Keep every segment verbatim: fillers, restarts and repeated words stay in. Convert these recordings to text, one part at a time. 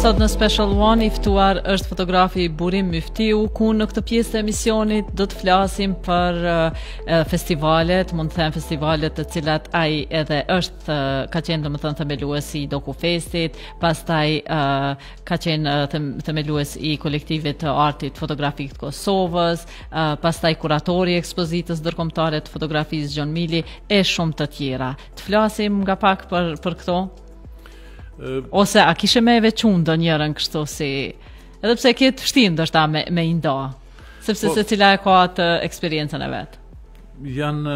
Sot në Special One i ftuar është fotografi Burim Myftiu, ku në këtë pjesë të emisionit do të flasim për uh, festivalet, mund të them festivalet të cilat ai edhe është, uh, ka qenë domethënë themeluesi i Dokufestit, pastaj uh, ka qenë uh, them, themelues i kolektivit të artit fotografik të Kosovës, uh, pastaj kuratori i ekspozitës ndërkombëtare të fotografisë John Mili e shumë të tjera. Të flasim nga pak për për këto? Ose a kishe me veçun do njërën kështu si, edhe pse këtë vështirë ndoshta me, me i nda, sepse po, se cila e ka atë eksperiencën e vetë. Janë,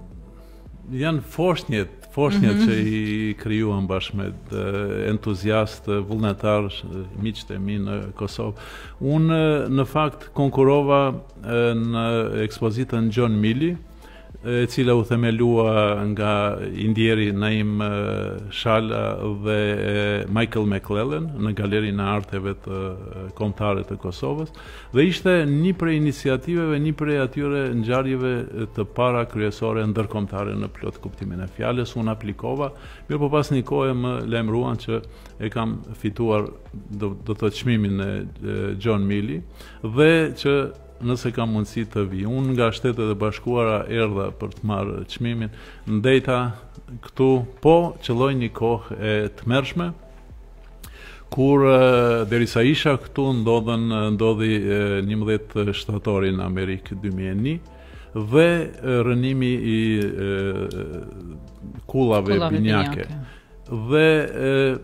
janë foshnjet, foshnjet mm -hmm. që i krijuan bashkë me entuziastë, vullnetar, miqtë e mi në Kosovë. Unë në fakt konkurova në ekspozitën John Mili, e cila u themelua nga indjeri Naim Shala dhe Michael McClellan në Galerinë e Arteve të Kombëtare të Kosovës, dhe ishte një prej iniciativeve, një prej atyre ngjarjeve të para kryesore ndërkombëtare në plot kuptimin e fjalës. Unë aplikova, mirë po pas një kohe më lajmëruan që e kam fituar do, do të çmimin e John Mili dhe që nëse kam mundësi të vi. Unë nga Shtetet e Bashkuara erdha për të marrë çmimin, ndejta këtu, po qëlloj një kohë e tmerrshme, kur derisa isha këtu ndodhen ndodhi njëmbëdhjetë shtatori në Amerikë dy mijë e një dhe rënimi i e, kullave binjake. Dhe e,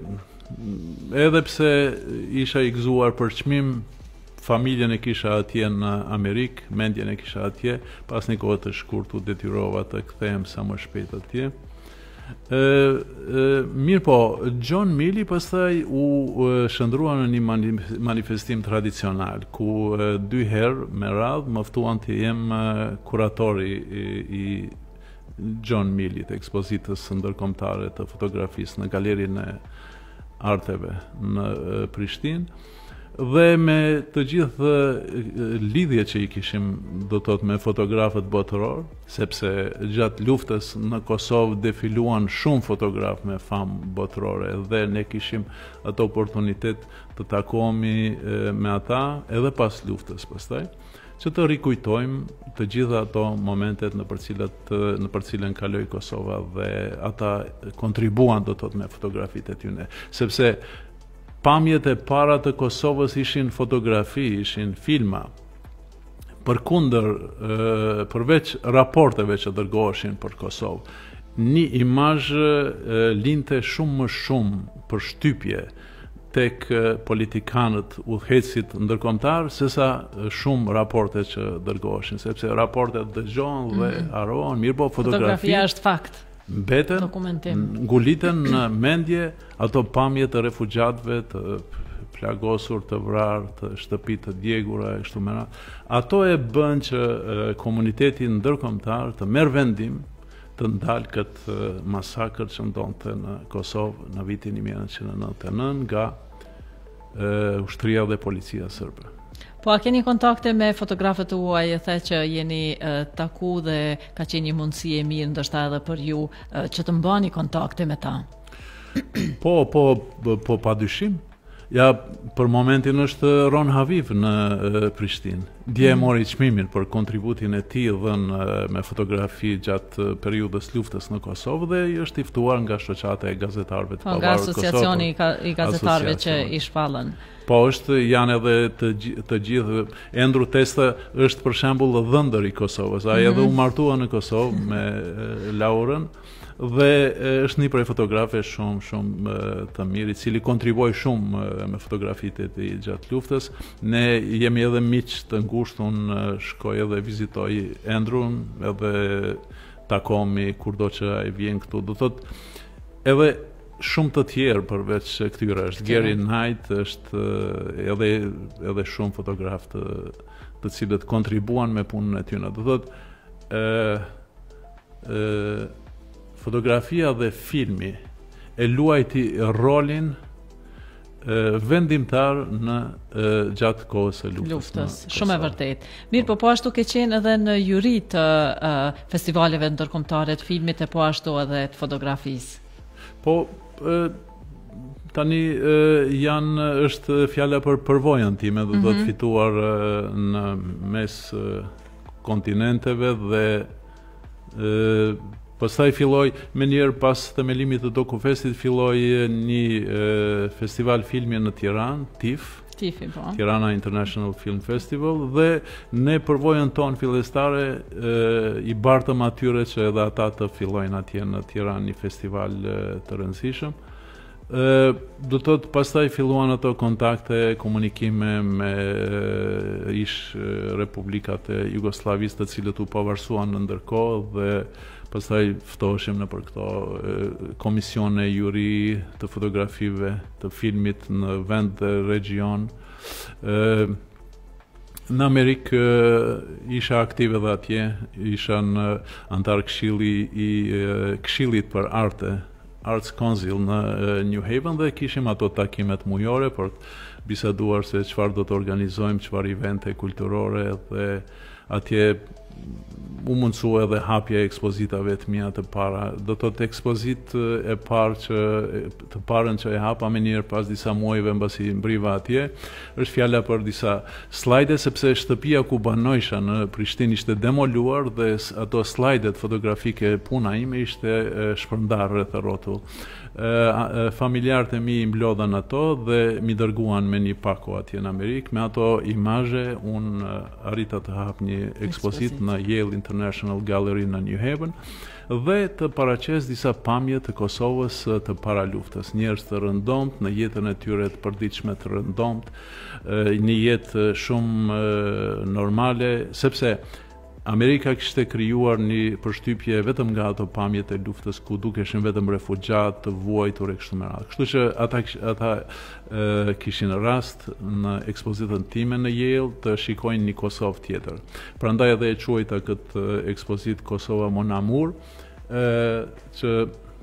edhe pse isha i gëzuar për çmim, familjen e kisha atje në Amerikë, mendjen e kisha atje, pas një kohë të shkurtë u detyrova të kthehem sa më shpejt atje. E, e, mirë po, John Mili pastaj u e, shndrua në një mani, manifestim tradicional, ku e, dy herë me radhë më ftuan të jem e, kuratori i, i John Mili të ekspozitës ndërkombëtare të fotografisë në Galerinë e Arteve në e, Prishtinë. Dhe me të gjithë lidhje që i kishim do të thotë me fotografët botëror, sepse gjatë luftës në Kosovë defiluan shumë fotograf me famë botërore dhe ne kishim atë oportunitet të takohemi me ata edhe pas luftës pastaj, që të rikujtojmë të gjitha ato momentet në përcilat në përcilën kaloi Kosova dhe ata kontribuan do të thotë me fotografitë e tyre, sepse pamjet e para të Kosovës ishin fotografi, ishin filma. Përkundër, përveç raporteve që dërgoheshin për Kosovë, një imazh linte shumë më shumë për shtypje tek politikanët udhëheqësit ndërkombëtar sesa shumë raporte që dërgoheshin, sepse raportet dëgjohen dhe mm -hmm. harohen, mirë po fotografia, fotografia është fakt. Mbeten, nguliten në mendje ato pamje të refugjatëve, të plagosur, të vrarë, të shtëpi të djegura e kështu me radhë. Ato e bën që e, komuniteti ndërkombëtar të merr vendim të ndalë këtë masakër që ndonte në Kosovë në vitin një mijë e nëntëqind e nëntëdhjetë e nëntë nga e, ushtria dhe policia sërbe. Po a keni kontakte me fotografët tuaj, e the që jeni uh, taku dhe ka qenë një mundësi e mirë ndoshta edhe për ju uh, që të mbani kontakte me ta? Po, po, po padyshim. Ja, për momentin është Ron Haviv në e, Prishtinë. Dje e mori çmimin për kontributin e tij dhënë me fotografi gjatë periudhës luftës në Kosovë dhe i është i ftuar nga shoqata e gazetarëve të pavarur të Kosovës. Nga asociacioni i gazetarëve që i shpallën. Po është, janë edhe të, të gjithë. Endru Testa është për shembull dhëndër i Kosovës. Ai edhe u martua në Kosovë me Laurën dhe është një prej fotografëve shumë shumë të mirë, i cili kontriboi shumë me fotografitë e tij gjatë luftës. Ne jemi edhe miq të ngushtë, unë shkoj edhe vizitoj Endrun, edhe takohemi kurdo që ai vjen këtu. Do thotë edhe shumë të tjerë përveç këtyre, është Gary Knight, është edhe edhe shumë fotografë të, të cilët kontribuan me punën e tyre. Do thotë ë ë fotografia dhe filmi e luajti rolin e, vendimtar në e, gjatë kohës së luftës. luftës. Shumë e vërtet. Mirë, po po ashtu ke qenë edhe në juri të uh, festivaleve ndërkombëtare të filmit e po ashtu edhe të fotografisë. Po, e, tani janë është fjala për përvojën time dhe do të fituar në mes kontinenteve dhe pastaj filloi me njerë pas themelimit të Dokufestit filloi një festival filmi në Tiranë, TIFF, Tifi, po. Tirana International Film Festival, dhe ne përvojën tonë fillestare i bartëm atyre që edhe ata të fillojnë atje në Tiranë një festival të rëndësishëm. Do të thotë pastaj filluan ato kontakte, komunikime me ish republikat e Jugosllavisë të cilët u pavarësuan në ndërkohë dhe pastaj ftoheshim në për këto komisione juri të fotografive, të filmit në vend dhe region. Në Amerikë isha aktive dhe atje, isha në antar këshilli i këshillit për arte, Arts Council në New Haven, dhe kishim ato takimet mujore për të biseduar se çfarë do të organizojmë, çfarë evente kulturore, dhe atje u mundsua edhe hapja e ekspozitave të mia të para. Do të thotë ekspozit e parë që të parën që e hapa me njëherë pas disa muajve mbasi mbriva atje, është fjala për disa slajde, sepse shtëpia ku banojsha në Prishtinë ishte demoluar dhe ato slajdet fotografike puna ime ishte shpërndar rreth rrotull. Familjarët e mi i mblodhan ato dhe mi dërguan me një pako atje në Amerikë. Me ato imazhe unë arrita të hap një ekspozit në Yale International Gallery në New Haven dhe të paraqes disa pamje të Kosovës të para luftës, njerëz të rëndomt në jetën e tyre të përditshme të rëndomt, një jetë shumë normale, sepse Amerika kishte krijuar një përshtypje vetëm nga ato pamjet e luftës ku dukeshin vetëm refugjat të vuajtur e kështu me radhë. Kështu që ata ata e, kishin rast në ekspozitën time në Yale të shikojnë një Kosovë tjetër. Prandaj edhe e quajta këtë ekspozit Kosova Mon Amour, e, që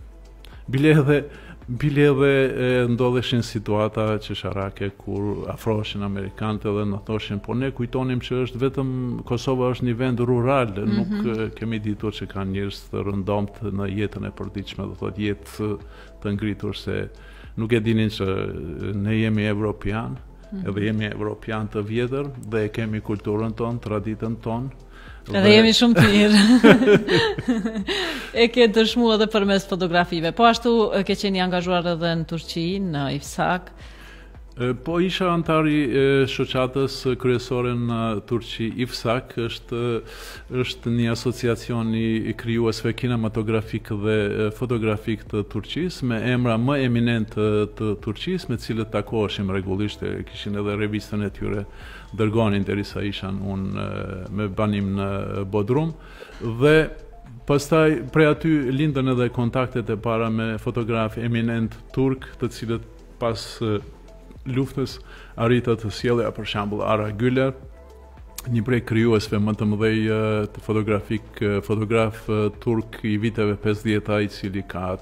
bile edhe Bile edhe ndodheshin situata që sharake kur afroheshin Amerikanët dhe në thoshin, po ne kujtonim që është vetëm Kosova është një vend rural, mm-hmm. nuk kemi ditur që kanë njerëz të rëndomt në jetën e përditshme, do thotë jetë të ngritur, se nuk e dinin që ne jemi evropian, mm-hmm. edhe jemi evropian të vjetër dhe kemi kulturën tonë, traditën tonë. Edhe jemi shumë të mirë. E ke dëshmuar edhe përmes fotografive. Po ashtu ke qenë angazhuar edhe në Turqi, në Ifsak. Po isha antari e shoqatës kryesore në Turqi. Ifsak është është një asociacion i krijuesve kinematografik dhe fotografik të Turqisë, me emra më eminent të, të Turqisë, me cilët takoheshim rregullisht, kishin edhe revistën e tyre dërgonin derisa ishan unë me banim në Bodrum, dhe pastaj prej aty lindën edhe kontaktet e para me fotografë eminent turk, të cilët pas luftës arrita të sjellja për shembull Ara Güler, një prej krijuesve më të mëdhej të fotografik, fotograf turk i viteve pesëdhjetë, i cili ka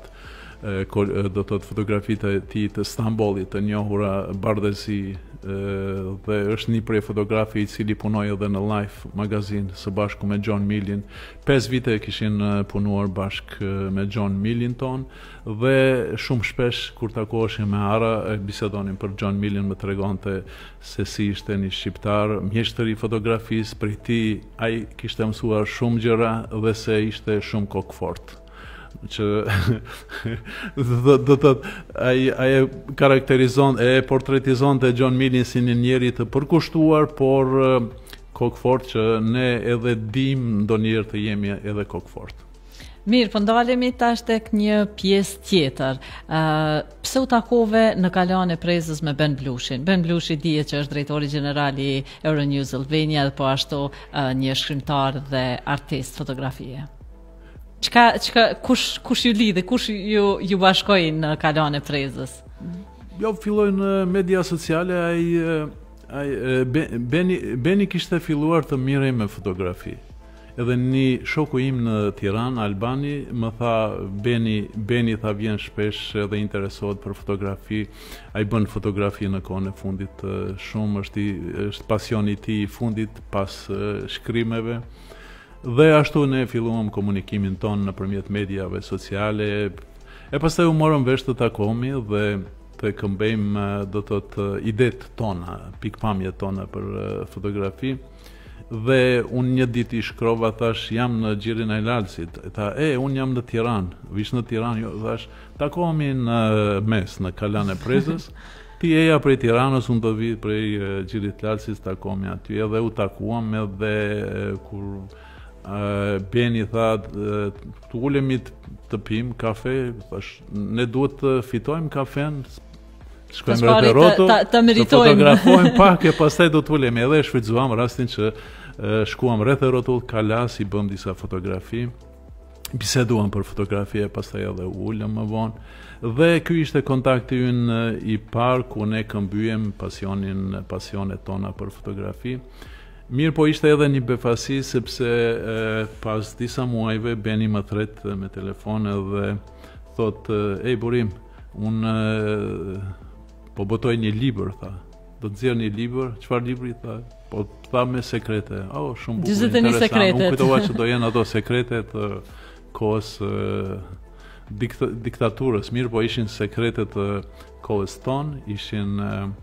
atë do të thotë fotografitë e tij të Stambollit të njohura Bardesi, dhe është një prej fotografi i cili punoi edhe në Life magazin së bashku me John Millin. Pesë vite kishin punuar bashkë me John Millington dhe shumë shpesh kur takoheshin me Ara bisedonin për John Millin, më tregonte se si ishte një shqiptar mjeshtër i fotografisë, prej tij ai kishte mësuar shumë gjëra dhe se ishte shumë kokfort, që do të thotë ai ai karakterizon e portretizon te John Millin si një njeri të përkushtuar, por kokfort, që ne edhe dim ndonjëherë të jemi edhe kokfort. Mirë, po ndalemi tash tek një pjesë tjetër. Uh, pse u takove në kalan e prezës me Ben Blushin? Ben Blushi dihet që është drejtori gjeneral i Euronews Albania dhe po ashtu uh, një shkrimtar dhe artist fotografie. Çka, çka, kush, kush ju lidhe, kush ju, ju bashkoi në kalan e prezës? Jo, filloi në media sociale, ai, ai Beni, Beni kishte filluar të mirë me fotografi. Edhe një shoku im në Tiranë, Albani, më tha, Beni, Beni tha vjen shpesh dhe interesohet për fotografi. Ai bën fotografi në kohën e fundit shumë, është, është pasioni i tij i fundit pas shkrimeve. Dhe ashtu ne filluam komunikimin ton nëpërmjet mediave sociale, e pastaj u morëm vesh të takohemi dhe të këmbejmë do të të idet tona, pikpamjet tona për fotografi. Dhe unë një ditë i shkrova, thash, jam në Gjirin e Lalësit. Tha, e, unë jam në Tiranë. Vish në Tiranë, jo, thash, takohemi në mes, në Kalan e Prezës. Ti eja prej Tiranës, unë të vi prej Gjirit Lalësit, takohemi aty. Edhe u takuam edhe kur Beni tha, të ulemi të pim kafe, thash, ne duhet të fitojmë kafen, shkojmë rreth rrotull, të fotografojmë pak e pastaj do të ulemi. Edhe shfrytzuam rastin që shkuam rreth rrotull Kalas, i bëm disa fotografi, biseduam për fotografi e pastaj edhe ulëm më vonë. Dhe ky ishte kontakti ynë i parë ku ne këmbyem pasionin, pasionet tona për fotografi. Mirë, po ishte edhe një befasi sepse e, pas disa muajve Beni më thret me telefon edhe thot, ej Burim, unë po botoj një libër, tha. Do të nxjerr një libër, çfarë libri, tha? Po tha me sekrete. Oh, shumë bukur, interesant. Nuk kujtova që do jenë ato sekretet të kohës dikt diktaturës. Mirë, po ishin sekretet të kohës tonë, ishin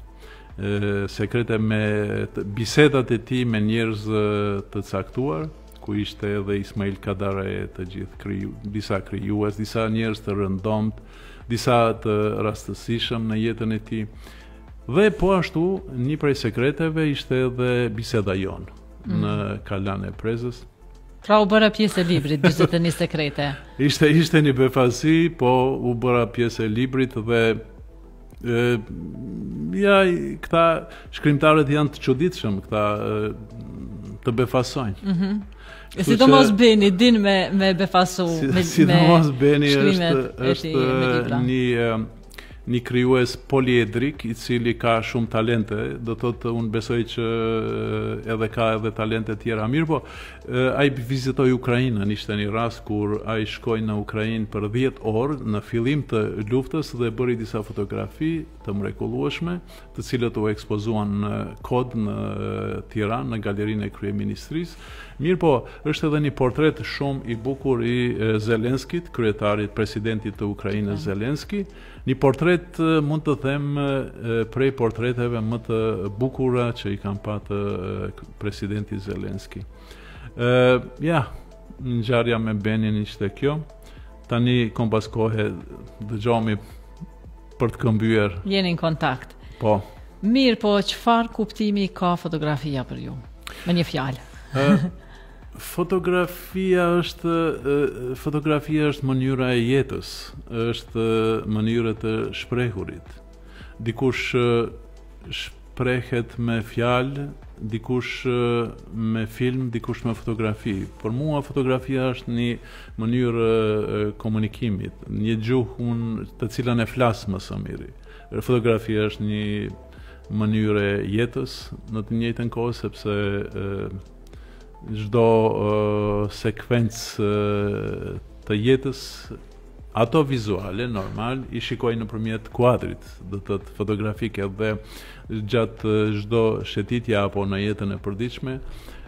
sekrete me bisedat e tij me njerëz të caktuar, ku ishte edhe Ismail Kadare, të gjithë kriju, disa krijues, disa njerëz të rëndomt, disa të rastësishëm në jetën e tij. Dhe po ashtu, një prej sekreteve ishte edhe biseda jonë mm. në Kalan e Prezës. Pra u bëra pjesë e librit, dyzet e një sekrete. Ishte ishte një befasi, po u bëra pjesë e librit dhe e, ja, këta shkrimtarët janë të çuditshëm, këta e, të befasojnë. Mm -hmm. Sidomos Beni din me me befasu si, me sidomos Beni është është një një krijues poliedrik i cili ka shumë talente, do thotë unë besoj që edhe ka edhe talente tjera. Mirë, po ai vizitoi Ukrainën, ishte një rast kur ai shkoi në Ukrainë për dhjetë orë në fillim të luftës dhe bëri disa fotografi të mrekullueshme, të cilët u ekspozuan në kod në Tiranë, në galerinë e kryeministrisë. Mirë, po është edhe një portret shumë i bukur i Zelenskit, kryetarit, presidentit të Ukrainës Zelenski. Një portret, mund të them, prej portreteve më të bukura që i kam patë presidenti Zelenski. Uh, ja, ngjarja me Benin ishte kjo. Tani kom pas kohe dëgjohemi për të këmbyer. Jeni në kontakt. Po. Mirë, po çfarë kuptimi ka fotografia për ju? Me një fjalë. uh, Fotografia është fotografia është mënyra e jetës, është mënyra të shprehurit. Dikush shprehet me fjalë, dikush me film, dikush me fotografi. Për mua fotografia është një mënyrë komunikimit, një gjuhë të cilën e flas më së miri. Fotografia është një mënyrë e jetës në të njëjtën kohë, sepse çdo uh, sekvencë uh, të jetës, ato vizuale normal i shikoj nëpërmjet kuadrit, do të thotë fotografike, dhe gjatë çdo shëtitje apo në jetën e përditshme,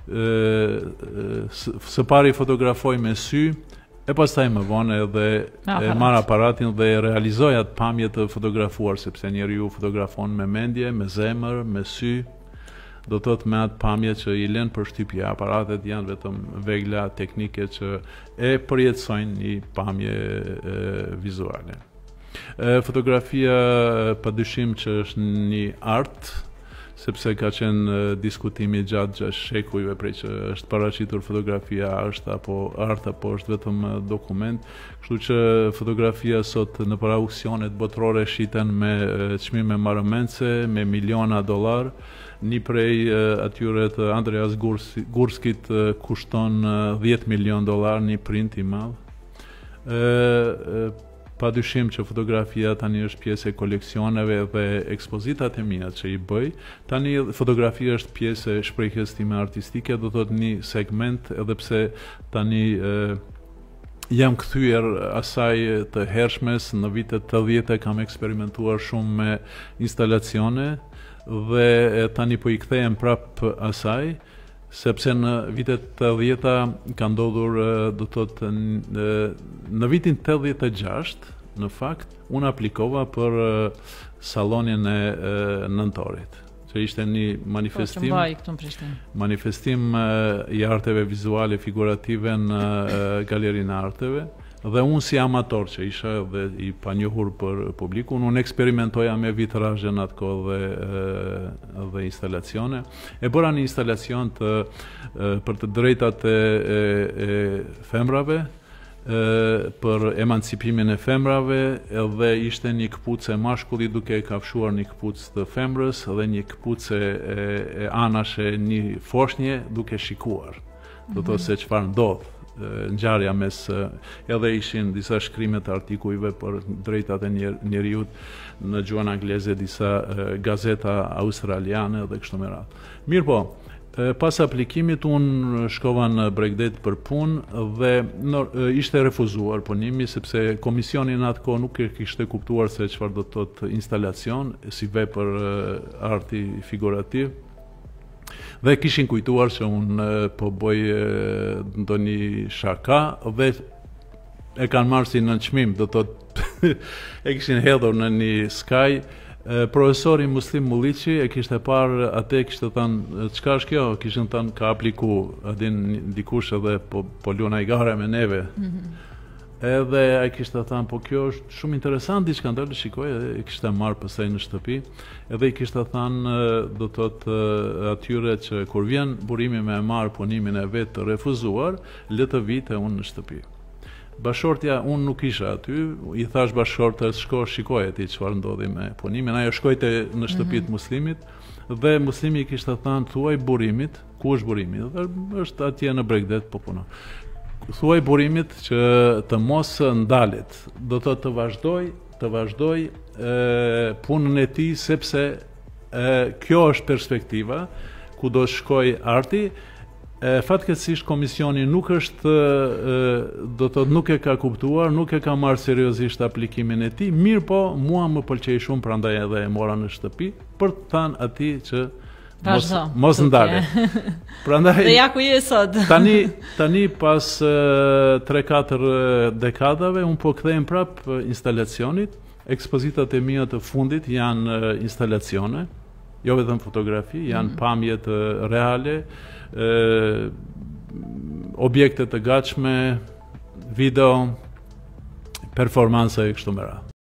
së pari fotografoj me sy, e pastaj më vonë edhe e marr aparatin dhe realizoj atë pamje të fotografuar, sepse njeriu fotografon me mendje, me zemër, me sy. Do të thotë me atë pamje që i lën përshtypje. Aparatet janë vetëm vegla teknike që e përjetësojnë një pamje e, vizuale. E, fotografia padyshim që është një art, sepse ka qenë diskutimi gjatë gjatë shekujve prej që është paraqitur fotografia është apo art apo është vetëm dokument. Kështu që fotografia sot në për auksionet botërore shiten me çmime marrëmendse, me miliona dollar. Një prej atyre të Andreas Gurskit kushton dhjetë milion dollar, një print i madh. Pa dyshim që fotografia tani është pjesë e koleksioneve dhe ekspozitat e mia që i bëj. Tani fotografia është pjesë e shprehjes time artistike, do thotë një segment, edhe pse tani e, jam kthyer asaj të hershmes. Në vitet të dhjetë kam eksperimentuar shumë me instalacione dhe tani po i kthehem prap asaj, sepse në vitet të dhjeta ka ndodhur, do të thotë, në vitin tetëdhjetë e gjashtë, në fakt, unë aplikova për sallonin e, e nëntorit, që ishte një manifestim, manifestim e, i arteve vizuale figurative në e, Galerinë e Arteve, dhe unë si amator që isha dhe i panjohur për publikun, unë eksperimentoja me vitrazhe në atë kohë dhe, dhe instalacione. E bëra një instalacion të, për të drejtat e, e, e femrave, e, për emancipimin e femrave, dhe ishte një këpucë mashkulli duke e kafshuar një këpucë të femrës dhe një këpucë e, e anashe një foshnje duke shikuar. Do të se çfarë ndodh ngjarja mes, edhe ishin disa shkrime të artikujve për drejtat e njerëzit në gjuhën angleze, disa gazeta australiane dhe kështu me radhë. Mirë po, pas aplikimit unë shkova në Bregdet për punë dhe no, ishte refuzuar punimi sepse komisioni në atë kohë nuk e kishte kuptuar se çfarë do të thotë instalacion si vepër arti figurativ. Dhe kishin kujtuar që unë po bëj ndonjë shaka dhe e kanë marrë si nënçmim, do të thotë e kishin hedhur në një skaj. Profesori Muslim Mulliçi e kishte parë atë, kishte thënë çka është kjo, kishin thënë ka apliku, a din dikush edhe po, po luan ai gare me neve. Mm-hmm. Edhe ai kishte thënë, po kjo është shumë interesant, diçka ndalë shikoj, e kishte marrë pastaj në shtëpi, edhe i kishte thënë, do të thotë atyre që kur vjen burimi me marr punimin e vet të refuzuar, le të vite unë në shtëpi. Bashortja, unë nuk isha aty, i thash bashortës, shko shikoj ti çfarë ndodhi me punimin, ajo shkojte në shtëpitë mm-hmm. muslimit, dhe muslimi i kishte thënë, thuaj burimit, ku është burimi? Dhe është atje në Bregdet po punon. Thuaj burimit që të mos ndalet, do të të vazhdoj, të vazhdoj e, punën e tij sepse e, kjo është perspektiva ku do shkoj arti. E, fatkeqësisht komisioni nuk është, e, do të thotë nuk e ka kuptuar, nuk e ka marrë seriozisht aplikimin e tij, mirë po mua më pëlqej shumë, prandaj edhe e mora në shtëpi për të thënë atij që Mos, mos ndale. Prandaj dhe ja ku je sot. tani tani pas tre katër dekadave un po kthehem prap instalacionit. Ekspozitat e mia të fundit janë instalacione, jo vetëm fotografi, janë mm. pamje të reale, e, objekte të gatshme, video, performanca e kështu me radhë.